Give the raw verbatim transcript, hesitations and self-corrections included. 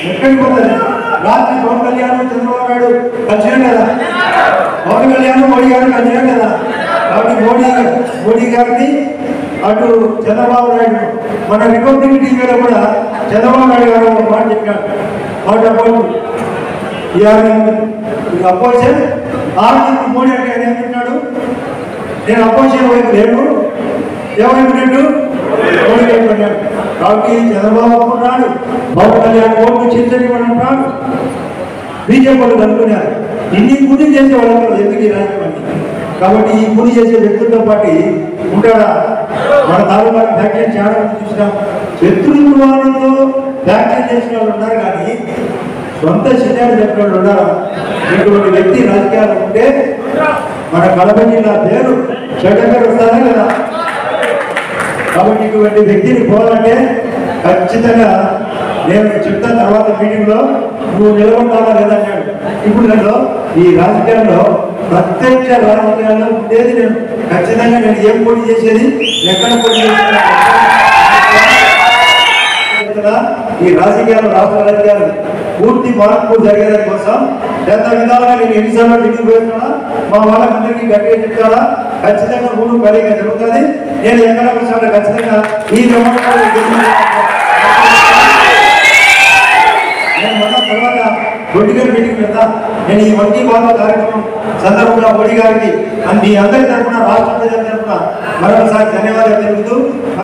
ఎక్కడికి పోతుంది? రాత్రి పవన్ కళ్యాణ్ చంద్రబాబు నాయుడు కలిసినాం కదా, పవన్ కళ్యాణ్ మోడీ గారు కలిసినాం కదా. కాబట్టి మోడీ మోడీ గారిని అటు చంద్రబాబు నాయుడు మన రిపబ్లిక్ టీవీలో కూడా చంద్రబాబు నాయుడు గారు ఒక మాట చెప్పారు. మాట అపోజ్ అపోజిషన్ ఆర్థిక మోడీ అంటే ఆయన ఏమంటున్నాడు? నేను అపోజిషన్ వైపు లేడు, ఏమైపు లేడు మోడీ వైపు అన్నాడు. కాబట్టి చంద్రబాబు అనుకున్నాడు, పవన్ కళ్యాణ్ ఓట్లు చింతనివ్వడం అంటున్నాడు. బీజేపీ వాళ్ళు కనుక్కున్నారు ఇన్ని పూజ చేసే వాళ్ళందరూ ఎందుకు ఈ రాజకీయాన్ని. కాబట్టి ఈ పూజ చేసే వ్యక్తులతో పాటు ఉంటాడా? మన తాలూకా వ్యాఖ్యలు చాలా మంది చూసినాం. శత్రుత్వాలతో వ్యాఖ్యలు చేసిన వాళ్ళు ఉన్నారు, కానీ సొంత సిద్ధాలు చెప్పిన వాళ్ళు ఉన్నారా? ఇటువంటి వ్యక్తి రాజకీయాలు ఉంటే మన కడప జిల్లా పేరు చెడ్డగా వస్తారా కదా. కాబట్టి ఇటువంటి వ్యక్తిని పోవాలంటే ఖచ్చితంగా నేను చెప్తాను తర్వాత మీటింగ్లో, నువ్వు నిలబడతావా లేదా అన్నాడు. ఇప్పుడు నేను ఈ రాజకీయాల్లో ప్రత్యక్ష రాజకీయాల్లో ఉండేది నేను ఖచ్చితంగా నేను ఏం పోటీ చేసేది, ఎక్కడ పోటీ చేసేది ఈ రాజకీయాలు, రాష్ట్ర రాజకీయాలు పూర్తి మార్పు జరిగేదాని కోసం ఎంత విధాలుగా నేను ఎన్నిసార్లు ఢిల్లీ పోయినా మా వాళ్ళందరికీ గట్టిగా చెప్తారా? ఖచ్చితంగా మూడు పదిగా జరుగుతుంది. నేను ఎక్కడ వచ్చాను ఖచ్చితంగా ఈ నేను మొన్న తర్వాత పొలిటికల్ మీటింగ్ పెడతా. నేను ఈ వడ్డీ బాధ కార్యక్రమం సందర్భంగా మోడీ గారికి మీ అందరి తరఫున, రాష్ట్ర ప్రజల తరఫున మరొకసారి ధన్యవాదాలు తెలుపుతూ